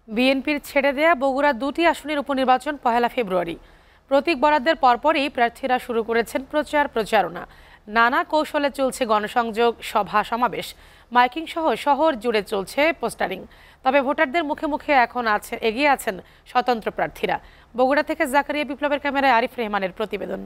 বিএনপির ছেড়ে দেয়া বগুড়া দুটি আসনের উপনির্বাচন 1 ফেব্রুয়ারি। প্রতীক বরাদ্দের পরপরই প্রার্থীরা শুরু করেছেন প্রচারণা। নানা কৌশলে চলছে গণসংযোগ, সভা সমাবেশ, মাইকিং সহ শহর জুড়ে চলছে পোস্টারিং। তবে ভোটারদের মুখে মুখে এখন এগিয়ে আছেন স্বতন্ত্র প্রার্থীরা। বগুড়া থেকে জাকারিয়া বিপ্লবের ক্যামেরায় আরিফ রেহমানের প্রতিবেদন।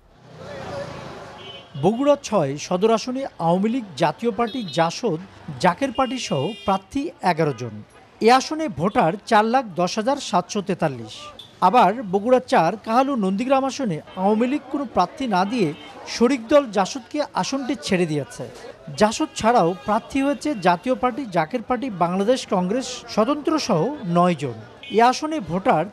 বগুড়া ৬ সদর আসনে আওয়ামী লীগ, জাতীয় পার্টি, জাসদ, জাকের পার্টি সহ প্রার্থী ১১ জন। এ আসনে ভোটার ৪,১০,৭৪৩। আবার বগুড়া ৪ কাহালু নন্দীগ্রাম আসনে আওয়ামী লীগ কোনো প্রার্থী না দিয়ে শরিক দল জাসদকে আসনটি ছেড়ে দিয়েছে। জাসদ ছাড়াও প্রার্থী হয়েছে জাতীয় পার্টি, জাকের পার্টি, বাংলাদেশ কংগ্রেস, স্বতন্ত্র সহ ৯ জন। এ আসনে ভোটার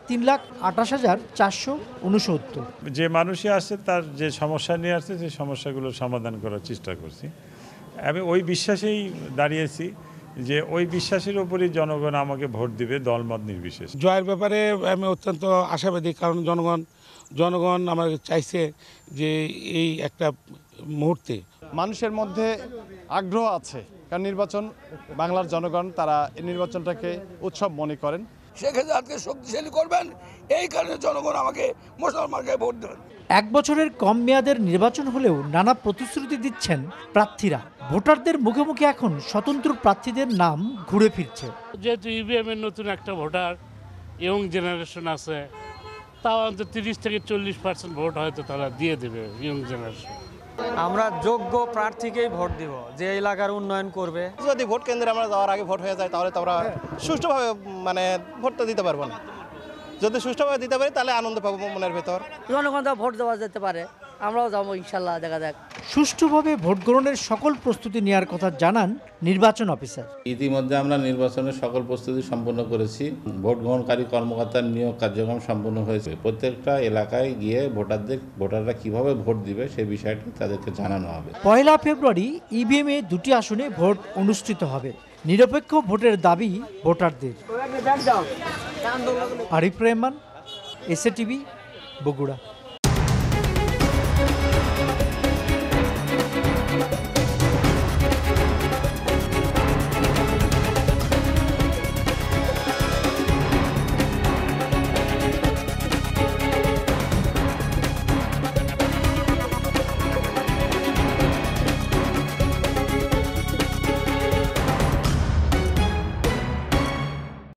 ৩,২৮,৪৬৯। যে মানুষই আসছে তার যে সমস্যা নিয়ে আসছে সেই সমস্যাগুলো সমাধান করার চেষ্টা করছি। আমি ওই বিশ্বাসেই দাঁড়িয়েছি যে ওই বিশ্বাসের উপরই জনগণ আমাকে ভোট দিবে, দলমত নির্বিশেষে। জয়ের ব্যাপারে আমি অত্যন্ত আশাবাদী, কারণ জনগণ আমাকে চাইছে যে এই একটা মুহূর্তে মানুষের মধ্যে আগ্রহ আছে, কারণ নির্বাচন বাংলার জনগণ তারা এই নির্বাচনটাকে উৎসব মনে করেন। শেখ হাসিনাকে শক্তিশালী করবেন, এই কারণে জনগণ আমাকে মুসলমানকে ভোট দেবেন। ১ বছরের কম মেয়াদের নির্বাচন হলেও নানা প্রতিশ্রুতি দিচ্ছেন প্রার্থীরা। ভোটারদের মুখে মুখে এখন স্বতন্ত্র প্রার্থীদের নাম ঘুরে ফিরছে। যেহেতু ইভিএমের নতুন একটা ভোটার, ইয়ং জেনারেশন আছে, তাও অন্তত 30 থেকে 40% ভোট হয়তো তারা দিয়ে দেবে ইয়ং জেনারেশন। আমরা যোগ্য প্রার্থীকেই ভোট দিব, যে এলাকার উন্নয়ন করবে। যদি ভোট কেন্দ্রে আমরা যাওয়ার আগে ভোট হয়ে যায় তাহলে তো আমরা সুষ্ঠুভাবে ভোটটা দিতে পারবো না। যদি সুষ্ঠুভাবে দিতে পারি তাহলে আনন্দ পাবো মনের ভেতর। জনগণ ভোট দেওয়া যেতে পারে, আমরাও যাবো ইনশাল্লাহ, দেখা যাক। সুষ্ঠুভাবে ভোট গ্রহণের সকল প্রস্তুতি নেওয়ার কথা জানান নির্বাচন অফিসার। ইতিমধ্যে আমরা নির্বাচনের সকল প্রস্তুতি সম্পন্ন করেছি। ভোট গ্রহণকারী কর্মকর্তার নিয়োগ কার্যক্রম সম্পন্ন হয়েছে। প্রত্যেকটা এলাকায় গিয়ে ভোটাররা কিভাবে ভোট দিবে সেই বিষয়টি তাদেরকে জানানো হবে। 1 ফেব্রুয়ারি ইভিএমে দুটি আসনে ভোট অনুষ্ঠিত হবে। নিরপেক্ষ ভোটের দাবি ভোটারদের। Arif Rehman, SA TV, Bogura.